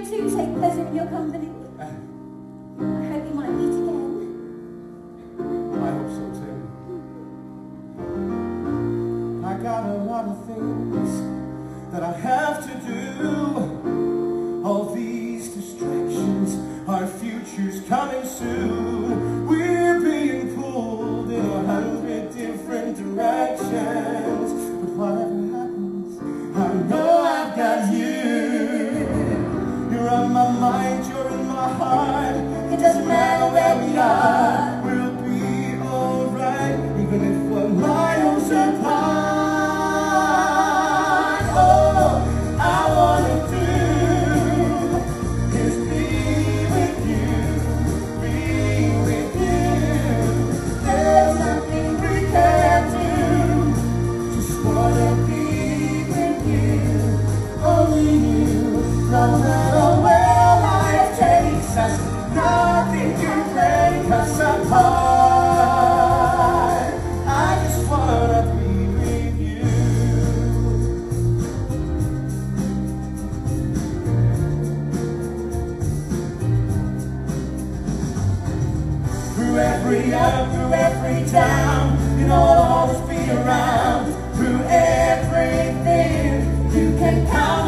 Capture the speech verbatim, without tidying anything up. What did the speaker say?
too take pleasure in your company. Uh, I hope we might meet again. I hope so too. I got a lot of things that I have to do. All these distractions, our future's coming soon. We're being pulled in a hundred different directions. But whatever happens, I know I've got you. You're on my mind, you're in my heart. It doesn't matter where we are, we'll be alright, even if we're miles apart. All I wanna do is be with you, be with you. There's nothing we can't do, just wanna be with you, only you. No matter where life takes us, nothing can break us apart. I just wanna be with you. Through every up, through every down, you know I'll always be around. Through everything, you can count